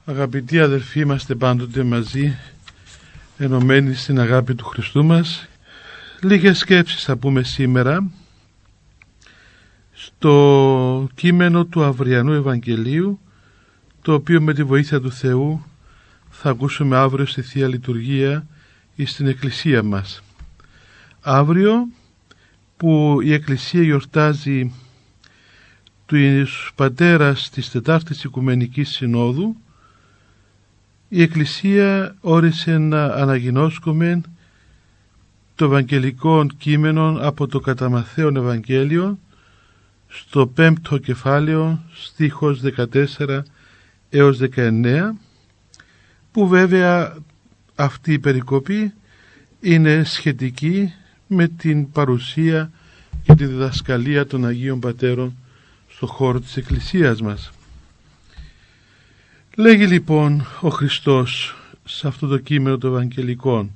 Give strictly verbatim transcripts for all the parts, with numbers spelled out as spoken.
Αγαπητοί αδελφοί, είμαστε πάντοτε μαζί, ενωμένοι στην αγάπη του Χριστού μας. Λίγες σκέψεις θα πούμε σήμερα στο κείμενο του αυριανού Ευαγγελίου, το οποίο με τη βοήθεια του Θεού θα ακούσουμε αύριο στη Θεία Λειτουργία ή στην Εκκλησία μας. Αύριο που η Εκκλησία γιορτάζει τους πατέρας της Τετάρτης Οικουμενικής Συνόδου, η Εκκλησία όρισε να αναγινώσκουμε το Ευαγγελικό κείμενο από το κατά Μαθαίον Ευαγγέλιο στο πέμπτο κεφάλαιο, στίχος δεκατέσσερα έως δεκαεννέα, που βέβαια αυτή η περικοπή είναι σχετική με την παρουσία και τη διδασκαλία των Αγίων Πατέρων στο χώρο της Εκκλησίας μας. Λέγει λοιπόν ο Χριστός σε αυτό το κείμενο των Ευαγγελικών: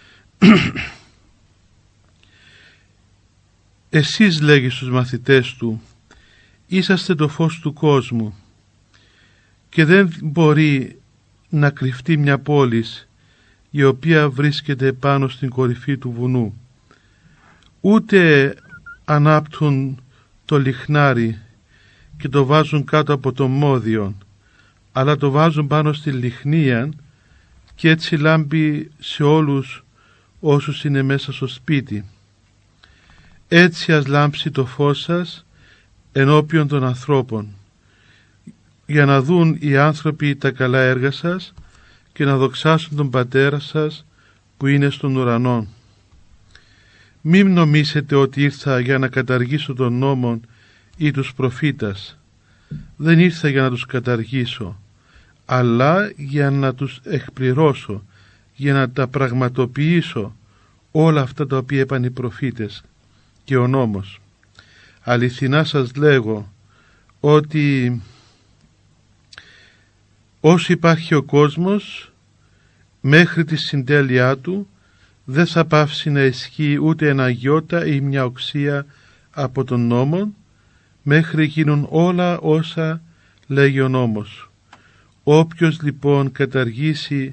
«Εσείς, λέγει στους μαθητές του, είσαστε το φως του κόσμου, και δεν μπορεί να κρυφτεί μια πόλης η οποία βρίσκεται πάνω στην κορυφή του βουνού. Ούτε ανάπτουν το λιχνάρι και το βάζουν κάτω από το μόδιον, αλλά το βάζουν πάνω στη λιχνία, και έτσι λάμπει σε όλους όσους είναι μέσα στο σπίτι. Έτσι ας λάμψει το φως σας ενώπιον των ανθρώπων, για να δουν οι άνθρωποι τα καλά έργα σας και να δοξάσουν τον Πατέρα σας που είναι στον ουρανό. Μην νομίσετε ότι ήρθα για να καταργήσω τον νόμον ή τους προφήτας. Δεν ήρθα για να τους καταργήσω, αλλά για να τους εκπληρώσω, για να τα πραγματοποιήσω όλα αυτά τα οποία είπαν οι προφήτες και ο νόμος. Αληθινά σας λέγω ότι όσο υπάρχει ο κόσμος, μέχρι τη συντέλειά του δεν θα πάυσει να ισχύει ούτε ένα γιώτα ή μια οξία από τον νόμο, μέχρι γίνουν όλα όσα λέγει ο νόμος. Όποιος λοιπόν καταργήσει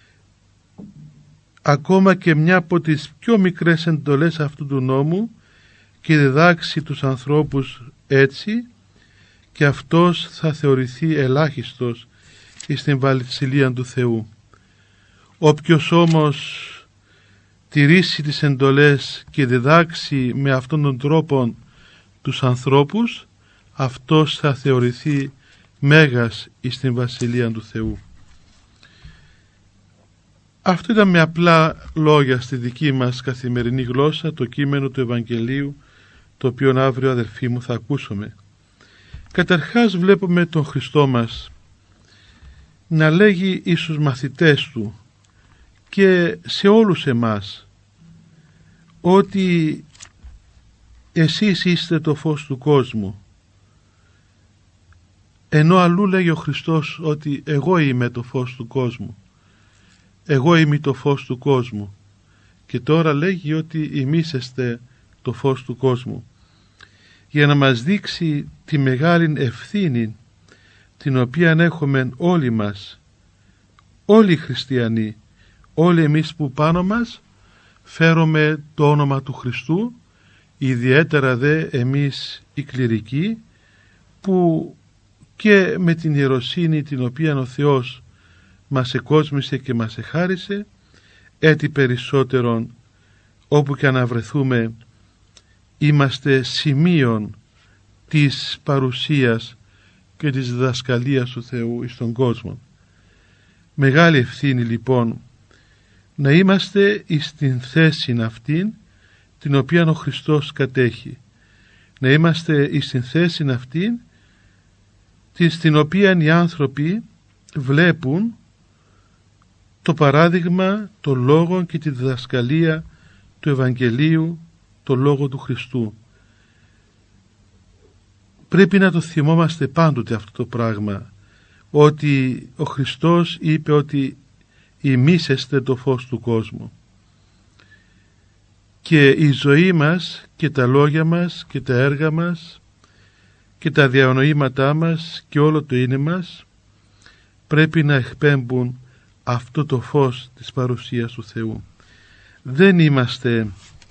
ακόμα και μια από τις πιο μικρές εντολές αυτού του νόμου και διδάξει τους ανθρώπους έτσι, και αυτός θα θεωρηθεί ελάχιστος στην βασιλεία του Θεού. Όποιος όμως τηρήσει τις εντολές και διδάξει με αυτόν τον τρόπο τους ανθρώπους, αυτός θα θεωρηθεί μέγας στην βασιλεία του Θεού. Αυτό ήταν με απλά λόγια στη δική μας καθημερινή γλώσσα το κείμενο του Ευαγγελίου, το οποίο αύριο, αδελφοί μου, θα ακούσουμε. Καταρχάς βλέπουμε τον Χριστό μας να λέγει εις τους μαθητές του και σε όλους εμάς ότι εσείς είστε το φως του κόσμου, ενώ αλλού λέγει ο Χριστός ότι εγώ είμαι το φως του κόσμου, εγώ είμαι το φως του κόσμου, και τώρα λέγει ότι εμείς είστε το φως του κόσμου, για να μας δείξει τη μεγάλη ευθύνη την οποία έχουμε όλοι μας, όλοι οι χριστιανοί, όλοι εμείς που πάνω μας φέρουμε το όνομα του Χριστού, ιδιαίτερα δε εμείς οι κληρικοί, που και με την ιεροσύνη την οποία ο Θεός μας εκόσμησε και μας εχάρισε, έτσι περισσότερον όπου και να βρεθούμε είμαστε σημείων της παρουσίας και της διδασκαλίας του Θεού στον κόσμο. Μεγάλη ευθύνη λοιπόν να είμαστε στην θέση αυτήν την οποία ο Χριστός κατέχει, να είμαστε στην θέση αυτήν στην οποία οι άνθρωποι βλέπουν το παράδειγμα, το λόγο και τη διδασκαλία του Ευαγγελίου, το λόγο του Χριστού. Πρέπει να το θυμόμαστε πάντοτε αυτό το πράγμα, ότι ο Χριστός είπε ότι εμείς είστε το φως του κόσμου, και η ζωή μας και τα λόγια μας και τα έργα μας και τα διανοήματά μας και όλο το είναι μας πρέπει να εκπέμπουν αυτό το φως της παρουσίας του Θεού. Δεν είμαστε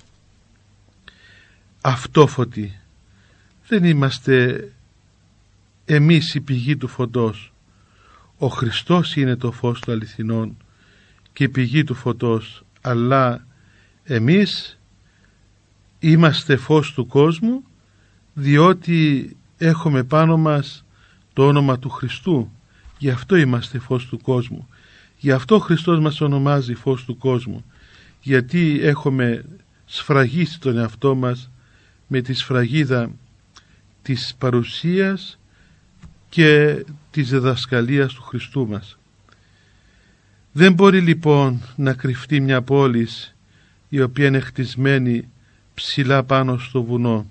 αυτόφωτοι, δεν είμαστε εμείς η πηγή του φωτός. Ο Χριστός είναι το φως του αληθινών και η πηγή του φωτός, αλλά εμείς είμαστε φως του κόσμου, διότι έχουμε πάνω μας το όνομα του Χριστού. Γι' αυτό είμαστε φως του κόσμου. Γι' αυτό ο Χριστός μας ονομάζει φως του κόσμου, γιατί έχουμε σφραγίσει τον εαυτό μας με τη σφραγίδα της παρουσίας και της διδασκαλίας του Χριστού μας. Δεν μπορεί λοιπόν να κρυφτεί μια πόλη η οποία είναι χτισμένη ψηλά πάνω στο βουνό.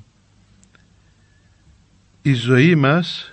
Η ζωή μας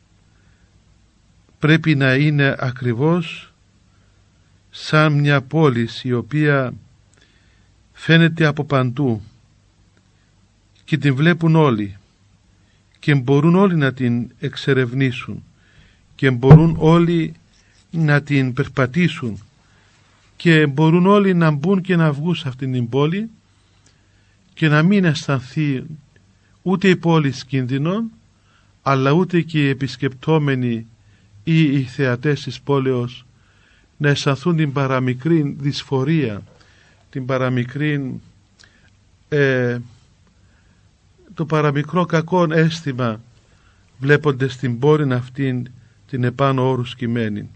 πρέπει να είναι ακριβώς σαν μια πόλη η οποία φαίνεται από παντού και την βλέπουν όλοι και μπορούν όλοι να την εξερευνήσουν και μπορούν όλοι να την περπατήσουν και μπορούν όλοι να μπουν και να βγουν σε αυτήν την πόλη και να μην αισθανθεί ούτε η πόλη κίνδυνον, αλλά ούτε και οι επισκεπτόμενοι ή οι θεατές της πόλεως να αισθανθούν την παραμικρή δυσφορία, την παραμικρή, ε, το παραμικρό κακό αίσθημα βλέποντας την πόλη αυτήν την επάνω όρους κειμένη.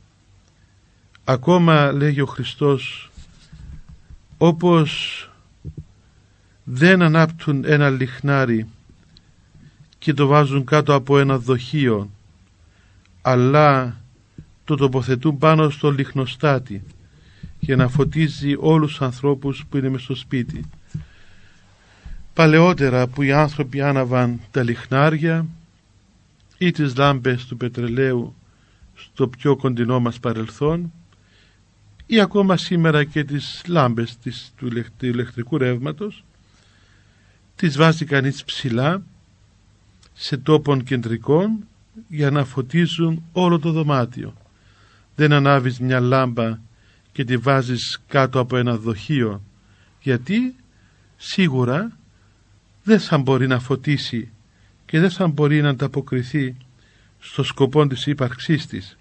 Ακόμα λέγει ο Χριστός, όπως δεν ανάπτουν ένα λιχνάρι και το βάζουν κάτω από ένα δοχείο, αλλά το τοποθετούν πάνω στο λιχνοστάτη για να φωτίζει όλους τους ανθρώπους που είναι μες στο σπίτι. Παλαιότερα που οι άνθρωποι άναβαν τα λιχνάρια ή τις λάμπες του πετρελαίου στο πιο κοντινό μας παρελθόν, ή ακόμα σήμερα και τις λάμπες της, του ηλεκτρικού ρεύματος, τις βάζει κανείς ψηλά σε τόπων κεντρικών για να φωτίζουν όλο το δωμάτιο. Δεν ανάβεις μια λάμπα και τη βάζεις κάτω από ένα δοχείο, γιατί σίγουρα δεν θα μπορεί να φωτίσει και δεν θα μπορεί να ανταποκριθεί στο σκοπό της ύπαρξής της.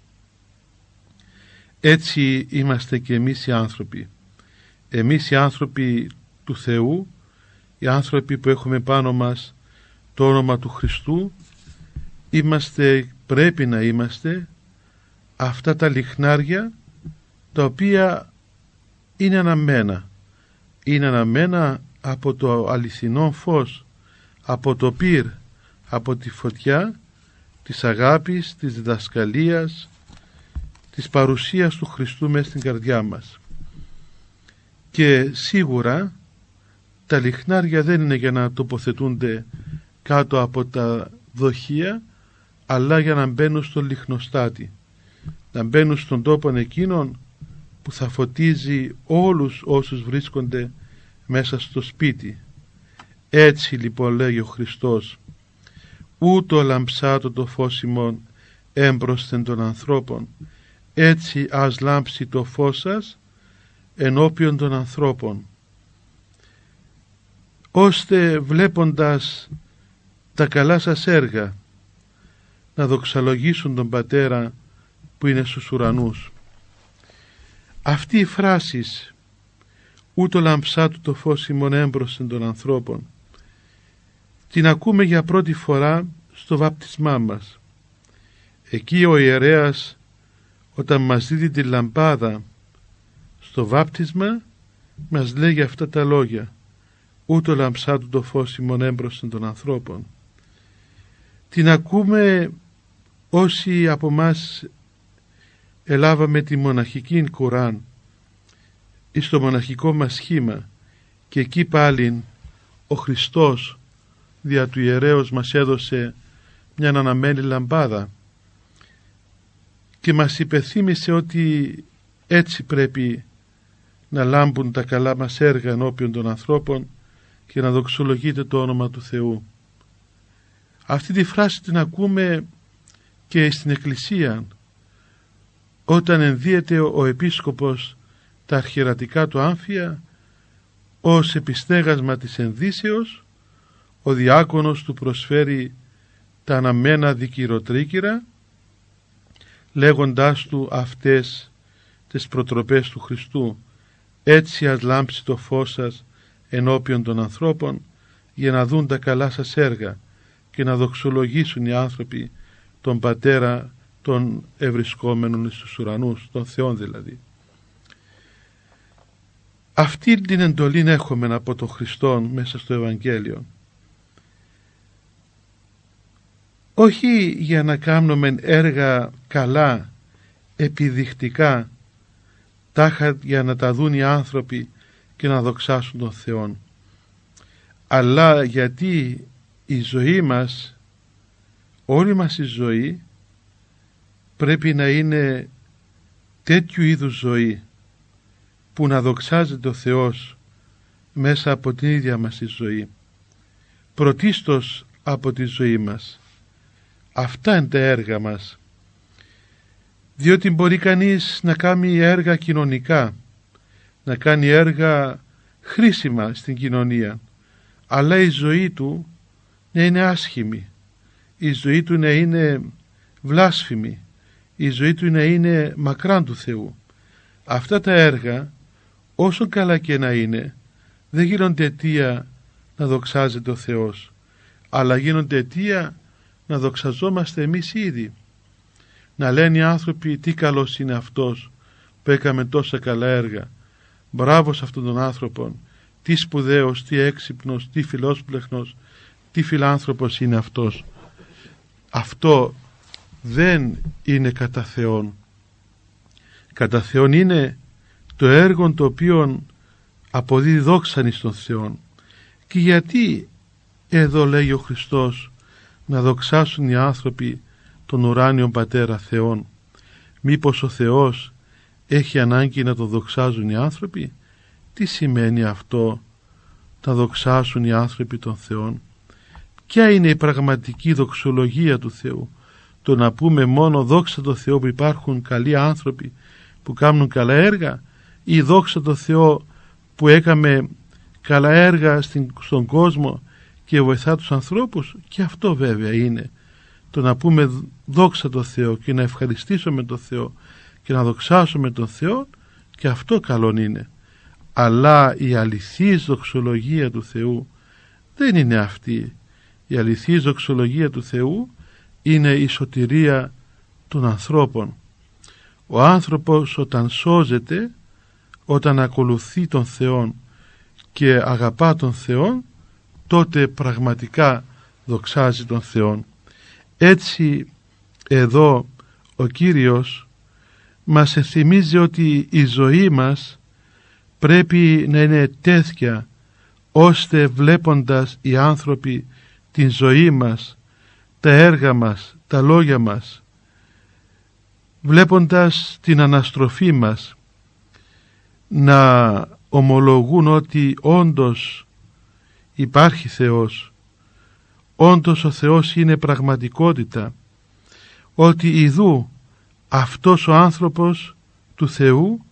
Έτσι είμαστε και εμείς οι άνθρωποι. Εμείς οι άνθρωποι του Θεού, οι άνθρωποι που έχουμε πάνω μας το όνομα του Χριστού, είμαστε, πρέπει να είμαστε αυτά τα λιχνάρια τα οποία είναι αναμένα. Είναι αναμένα από το αληθινό φως, από το πυρ, από τη φωτιά της αγάπης, της διδασκαλίας, της παρουσίας του Χριστού μέσα στην καρδιά μας. Και σίγουρα τα λιχνάρια δεν είναι για να τοποθετούνται κάτω από τα δοχεία, αλλά για να μπαίνουν στο λιχνοστάτη, να μπαίνουν στον τόπο εκείνον που θα φωτίζει όλους όσους βρίσκονται μέσα στο σπίτι. Έτσι λοιπόν λέγει ο Χριστός, ούτω λαμψάτο το φως ημών έμπροσθεν των ανθρώπων, έτσι ας λάμψει το φως σας ενώπιον των ανθρώπων, ώστε βλέποντας τα καλά σας έργα να δοξαλογήσουν τον Πατέρα που είναι στους ουρανούς. Αυτή η φράση, ούτω λαμψάτου το φως ημών έμπροσθεν των ανθρώπων, την ακούμε για πρώτη φορά στο βάπτισμά μας. Εκεί ο ιερέας, όταν μας δίδει τη λαμπάδα στο βάπτισμα, μας λέγει αυτά τα λόγια, ούτω λαμψάτου το φως ημών έμπροσθεν των ανθρώπων. Την ακούμε όσοι από μας ελάβαμε τη μοναχική Κουράν ή στο μοναχικό μας σχήμα, και εκεί πάλι ο Χριστός δια του ιερέως μας έδωσε μια αναμένη λαμπάδα και μας υπενθύμισε ότι έτσι πρέπει να λάμπουν τα καλά μας έργα ενώπιον των ανθρώπων και να δοξολογείται το όνομα του Θεού. Αυτή τη φράση την ακούμε και στην Εκκλησία, όταν ενδύεται ο επίσκοπος τα αρχιερατικά του άμφια, ως επιστέγασμα της ενδύσεως, ο διάκονος του προσφέρει τα αναμένα δικηροτρίκυρα, λέγοντάς του αυτές τις προτροπές του Χριστού: έτσι ας λάμψει το φως σας ενώπιον των ανθρώπων, για να δουν τα καλά σας έργα και να δοξολογήσουν οι άνθρωποι τον Πατέρα των ευρισκόμενων στους ουρανούς, των Θεών δηλαδή. Αυτή την εντολή έχουμε από τον Χριστό μέσα στο Ευαγγέλιο. Όχι για να κάνουμε έργα καλά, επιδεικτικά, τάχα για να τα δουν οι άνθρωποι και να δοξάσουν τον Θεό, αλλά γιατί η ζωή μας, όλη μας η ζωή, πρέπει να είναι τέτοιου είδους ζωή που να δοξάζεται ο Θεός μέσα από την ίδια μας η ζωή, πρωτίστως από τη ζωή μας. Αυτά είναι τα έργα μας, διότι μπορεί κανείς να κάνει έργα κοινωνικά, να κάνει έργα χρήσιμα στην κοινωνία, αλλά η ζωή του να είναι άσχημη, η ζωή του να είναι βλάσφημη, η ζωή του να είναι μακράν του Θεού. Αυτά τα έργα, όσο καλά και να είναι, δεν γίνονται αιτία να δοξάζεται ο Θεός, αλλά γίνονται αιτία να δοξαζόμαστε εμείς ήδη. Να λένε οι άνθρωποι: τι καλός είναι αυτός που έκαμε τόσα καλά έργα, μπράβο σε αυτόν τον άνθρωπο, τι σπουδαίος, τι έξυπνος, τι φιλόσπλεχνος, τι φιλάνθρωπος είναι αυτός. Αυτό δεν είναι κατά Θεόν. Κατά Θεόν είναι το έργο το οποίο αποδίδει δόξαν εις τον Θεόν. Και γιατί εδώ λέει ο Χριστός να δοξάσουν οι άνθρωποι τον ουράνιο Πατέρα Θεόν? Μήπως ο Θεός έχει ανάγκη να τον δοξάζουν οι άνθρωποι? Τι σημαίνει αυτό, να δοξάσουν οι άνθρωποι τον Θεόν? Ποια είναι η πραγματική δοξολογία του Θεού? Το να πούμε μόνο δόξα τω Θεώ που υπάρχουν καλοί άνθρωποι που κάνουν καλά έργα, ή δόξα τω Θεώ που έκαμε καλά έργα στην, στον κόσμο και βοηθά τους ανθρώπους? Και αυτό βέβαια είναι το να πούμε δόξα τω Θεώ και να ευχαριστήσουμε τον Θεό και να δοξάσουμε τον Θεό, και αυτό καλόν είναι. Αλλά η αληθής δοξολογία του Θεού δεν είναι αυτή. Η αληθής δοξολογία του Θεού είναι η σωτηρία των ανθρώπων. Ο άνθρωπος όταν σώζεται, όταν ακολουθεί τον Θεό και αγαπά τον Θεό, τότε πραγματικά δοξάζει τον Θεό. Έτσι εδώ ο Κύριος μας θυμίζει ότι η ζωή μας πρέπει να είναι τέτοια ώστε βλέποντας οι άνθρωποι την ζωή μας, τα έργα μας, τα λόγια μας, βλέποντας την αναστροφή μας, να ομολογούν ότι όντως υπάρχει Θεός, όντως ο Θεός είναι πραγματικότητα, ότι ιδού αυτός ο άνθρωπος του Θεού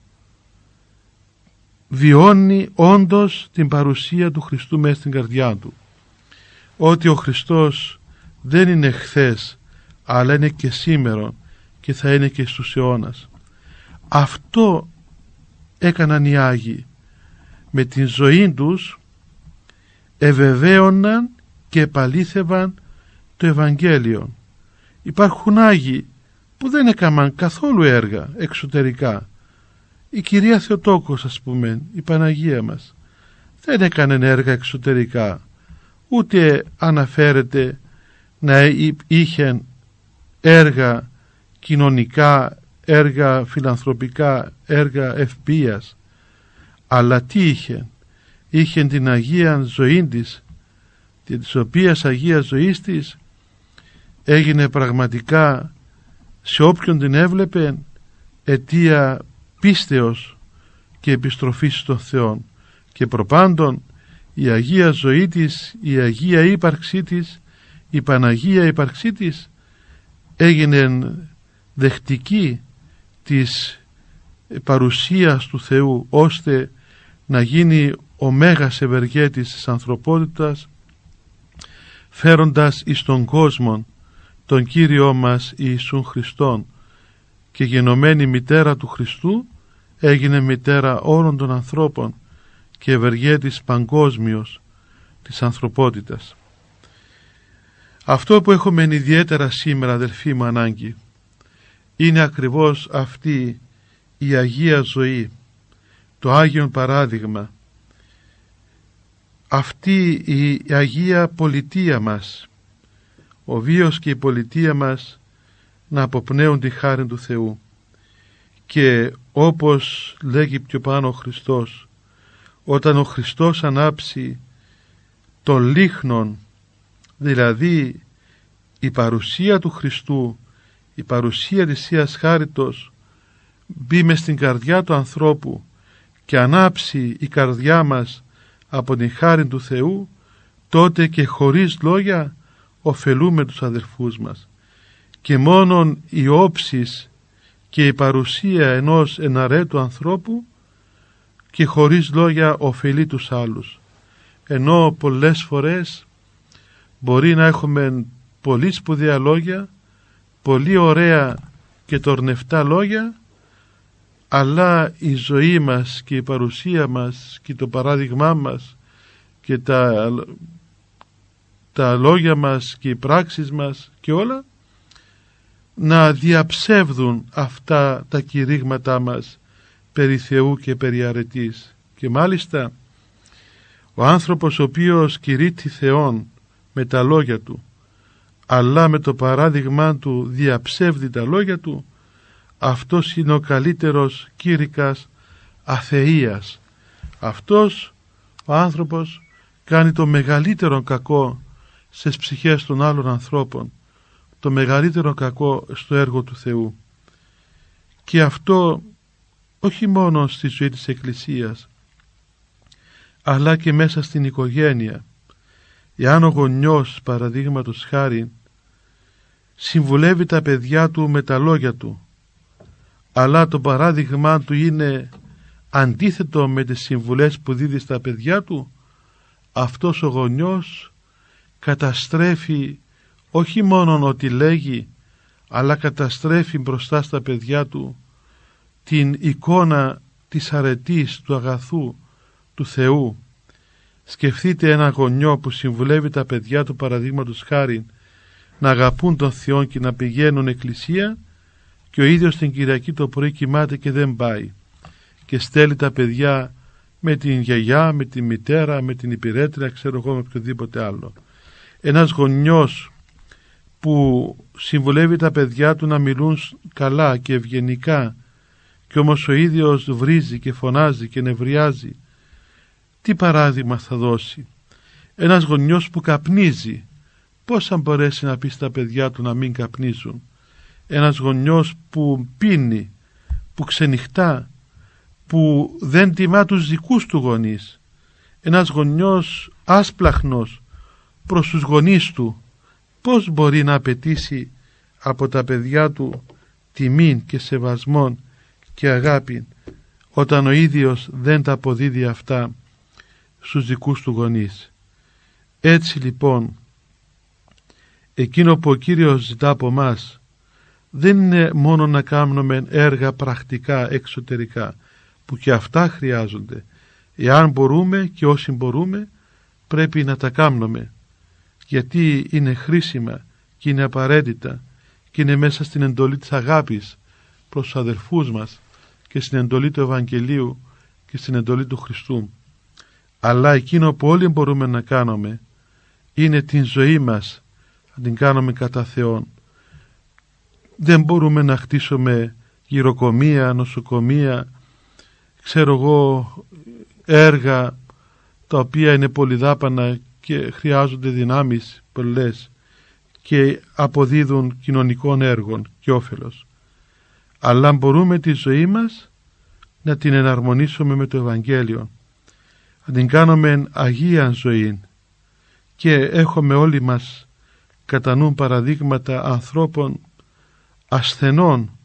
βιώνει όντως την παρουσία του Χριστού μέσα στην καρδιά του, ότι ο Χριστός δεν είναι χθες, αλλά είναι και σήμερα και θα είναι και στους αιώνας. Αυτό έκαναν οι Άγιοι. Με την ζωή τους ευεβαίωναν και επαλήθευαν το Ευαγγέλιο. Υπάρχουν Άγιοι που δεν έκαναν καθόλου έργα εξωτερικά. Η Κυρία Θεοτόκος, ας πούμε, η Παναγία μας, δεν έκανε έργα εξωτερικά, ούτε αναφέρεται να είχε έργα κοινωνικά, έργα φιλανθρωπικά, έργα ευπίας. Αλλά τι είχε? Είχε την Αγία ζωή της, της οποίας Αγία ζωής της έγινε πραγματικά σε όποιον την έβλεπε αιτία πίστεως και επιστροφής στον Θεό. Και προπάντων η Αγία ζωή της, η Αγία ύπαρξή της, η Παναγία ύπαρξή της έγινε δεκτική της παρουσίας του Θεού, ώστε να γίνει ο μέγας ευεργέτης της ανθρωπότητας, φέροντας εις τον κόσμο τον Κύριό μας Ιησούν Χριστόν, και γενομένη μητέρα του Χριστού έγινε μητέρα όλων των ανθρώπων και ευεργέτης παγκόσμιος της ανθρωπότητας. Αυτό που έχουμε ιδιαίτερα σήμερα, αδελφοί μου, ανάγκη, είναι ακριβώς αυτή η Αγία ζωή, το Άγιον παράδειγμα, αυτή η Αγία πολιτεία μας, ο βίος και η πολιτεία μας να αποπνέουν τη χάρη του Θεού. Και όπως λέγει πιο πάνω ο Χριστός, όταν ο Χριστός ανάψει τον λίχνον, δηλαδή η παρουσία του Χριστού, η παρουσία της Θείας Χάριτος, μπει μες στην καρδιά του ανθρώπου και ανάψει η καρδιά μας από την χάρη του Θεού, τότε και χωρίς λόγια ωφελούμε τους αδελφούς μας. Και μόνον η όψεις και η παρουσία ενός εναρέτου ανθρώπου και χωρίς λόγια ωφελεί τους άλλους. Ενώ πολλές φορές μπορεί να έχουμε πολύ σπουδαία λόγια, πολύ ωραία και τορνευτά λόγια, αλλά η ζωή μας και η παρουσία μας και το παράδειγμά μας και τα, τα λόγια μας και οι πράξεις μας και όλα να διαψεύδουν αυτά τα κηρύγματά μας περί Θεού και περί αρετής. Και μάλιστα ο άνθρωπος ο οποίος κηρύττει Θεόν με τα λόγια του, αλλά με το παράδειγμά του διαψεύδει τα λόγια του, αυτός είναι ο καλύτερος κήρυκας αθείας. Αυτός ο άνθρωπος κάνει το μεγαλύτερο κακό στις ψυχές των άλλων ανθρώπων, το μεγαλύτερο κακό στο έργο του Θεού. Και αυτό όχι μόνο στη ζωή της Εκκλησίας, αλλά και μέσα στην οικογένεια. Εάν ο γονιός, παραδείγματος χάριν, συμβουλεύει τα παιδιά του με τα λόγια του, αλλά το παράδειγμά του είναι αντίθετο με τις συμβουλές που δίδει στα παιδιά του, αυτός ο γονιός καταστρέφει όχι μόνον ότι λέγει, αλλά καταστρέφει μπροστά στα παιδιά του την εικόνα της αρετής, του αγαθού, του Θεού. Σκεφτείτε ένα γονιό που συμβουλεύει τα παιδιά του, παραδείγματος χάριν, να αγαπούν τον Θεό και να πηγαίνουν εκκλησία, και ο ίδιος την Κυριακή το πρωί κοιμάται και δεν πάει και στέλνει τα παιδιά με την γιαγιά, με την μητέρα, με την υπηρέτρια, ξέρω εγώ, με οποιοδήποτε άλλο. Ένας γονιός που συμβουλεύει τα παιδιά του να μιλούν καλά και ευγενικά, και όμως ο ίδιος βρίζει και φωνάζει και νευριάζει, τι παράδειγμα θα δώσει? Ένας γονιός που καπνίζει, πώς θα μπορέσει να πει στα παιδιά του να μην καπνίζουν? Ένας γονιός που πίνει, που ξενυχτά, που δεν τιμά τους δικούς του γονείς, ένας γονιός άσπλαχνος προς τους γονείς του, πώς μπορεί να απαιτήσει από τα παιδιά του τιμήν και σεβασμόν και αγάπη, όταν ο ίδιος δεν τα αποδίδει αυτά στους δικούς του γονείς? Έτσι λοιπόν, εκείνο που ο Κύριος ζητά από μας δεν είναι μόνο να κάνουμε έργα πρακτικά εξωτερικά, που και αυτά χρειάζονται. Εάν μπορούμε και όσοι μπορούμε πρέπει να τα κάνουμε, γιατί είναι χρήσιμα και είναι απαραίτητα και είναι μέσα στην εντολή της αγάπης προς τους αδελφούς μας και στην εντολή του Ευαγγελίου και στην εντολή του Χριστού. Αλλά εκείνο που όλοι μπορούμε να κάνουμε είναι την ζωή μας να την κάνουμε κατά Θεόν. Δεν μπορούμε να χτίσουμε γυροκομεία, νοσοκομεία, ξέρω εγώ, έργα τα οποία είναι πολυδάπανα και χρειάζονται δυνάμεις πολλές και αποδίδουν κοινωνικών έργων και όφελος. Αλλά μπορούμε τη ζωή μας να την εναρμονίσουμε με το Ευαγγέλιο, να την κάνουμε αγία ζωή, και έχουμε όλοι μας κατά νου παραδείγματα ανθρώπων ασθενών,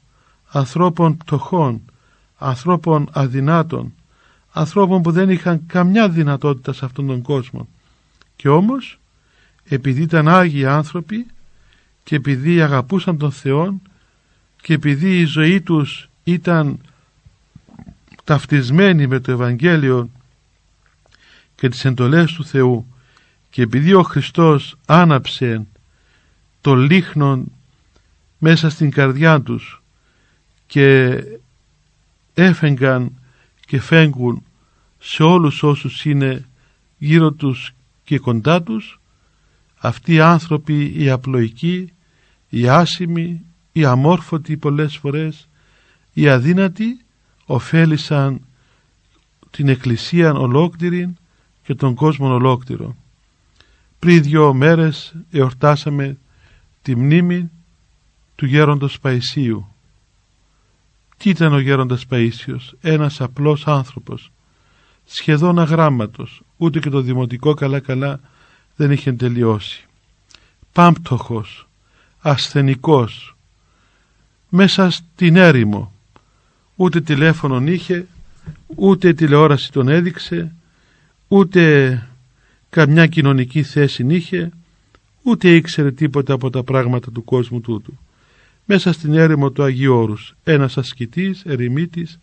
ανθρώπων πτωχών, ανθρώπων αδυνάτων, ανθρώπων που δεν είχαν καμιά δυνατότητα σε αυτόν τον κόσμο. Και όμως, επειδή ήταν άγιοι άνθρωποι και επειδή αγαπούσαν τον Θεό και επειδή η ζωή τους ήταν ταυτισμένη με το Ευαγγέλιο και τις εντολές του Θεού, και επειδή ο Χριστός άναψε το λίχνον μέσα στην καρδιά τους και έφεγγαν και φέγγουν σε όλους όσους είναι γύρω τους και κοντά τους, αυτοί οι άνθρωποι, οι απλοϊκοί, οι άσημοι, οι αμόρφωτοι πολλές φορές, οι αδύνατοι, ωφέλησαν την Εκκλησία ολόκληρη και τον κόσμο ολόκληρο. Πριν δύο μέρες εορτάσαμε τη μνήμη του γέροντος Παϊσίου. Τι ήταν ο γέροντας Παΐσιος? Ένας απλός άνθρωπος, σχεδόν αγράμματος, ούτε και το δημοτικό καλά καλά δεν είχε τελειώσει. Πάμπτωχος, ασθενικός, μέσα στην έρημο, ούτε τηλέφωνον είχε, ούτε τηλεόραση τον έδειξε, ούτε καμιά κοινωνική θέση είχε, ούτε ήξερε τίποτα από τα πράγματα του κόσμου τούτου. Μέσα στην έρημο του Αγίου Όρους, ένας ασκητής, ερημίτης,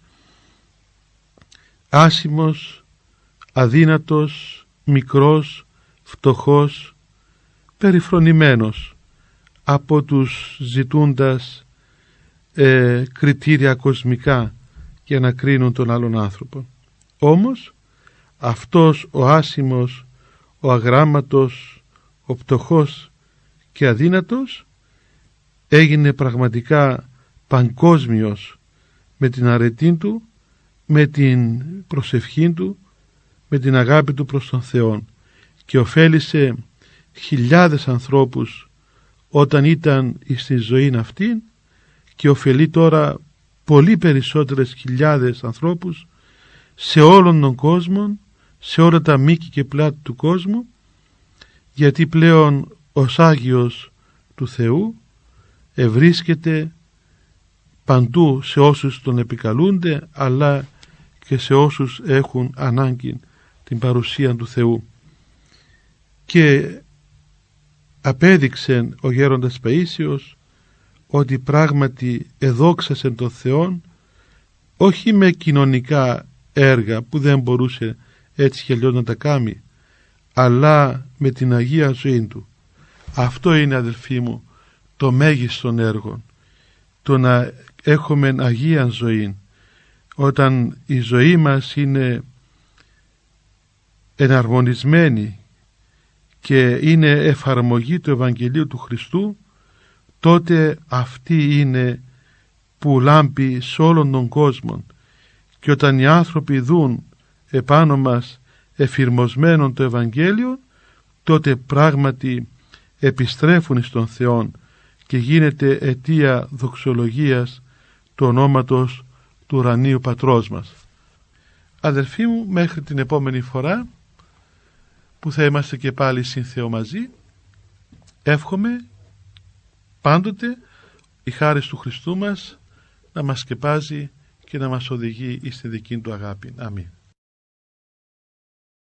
άσημος, αδύνατος, μικρός, φτωχός, περιφρονημένος από τους ζητούντας ε, κριτήρια κοσμικά για να κρίνουν τον άλλον άνθρωπο. Όμως αυτός ο άσημος, ο αγράμματος, ο πτωχός και αδύνατος έγινε πραγματικά παγκόσμιος με την αρετή του, με την προσευχή του, με την αγάπη του προς τον Θεό, και ωφέλισε χιλιάδες ανθρώπους όταν ήταν στη ζωή αυτή και ωφελεί τώρα πολύ περισσότερες χιλιάδες ανθρώπους σε όλον τον κόσμο, σε όλα τα μήκη και πλάτη του κόσμου, γιατί πλέον ως Άγιος του Θεού ευρίσκεται παντού σε όσους τον επικαλούνται, αλλά και σε όσους έχουν ανάγκη την παρουσία του Θεού. Και απέδειξε ο γέροντας Παΐσιος ότι πράγματι εδόξασε τον Θεόν, όχι με κοινωνικά έργα που δεν μπορούσε έτσι και αλλιώς να τα κάνει, αλλά με την Αγία ζωή του. Αυτό είναι, αδελφοί μου, το μέγιστον έργο, το να έχουμε Αγία ζωή. Όταν η ζωή μας είναι εναρμονισμένη και είναι εφαρμογή του Ευαγγελίου του Χριστού, τότε αυτή είναι που λάμπει σε όλον τον κόσμο. Και όταν οι άνθρωποι δουν επάνω μας εφηρμοσμένον το Ευαγγέλιο, τότε πράγματι επιστρέφουν στον Θεό και γίνεται αιτία δοξολογίας του ονόματος του ουρανίου Πατρός μας. Αδελφοί μου, μέχρι την επόμενη φορά που θα είμαστε και πάλι συν Θεό μαζί, εύχομαι πάντοτε η χάρις του Χριστού μας να μας σκεπάζει και να μας οδηγεί στη δική του αγάπη. Αμήν.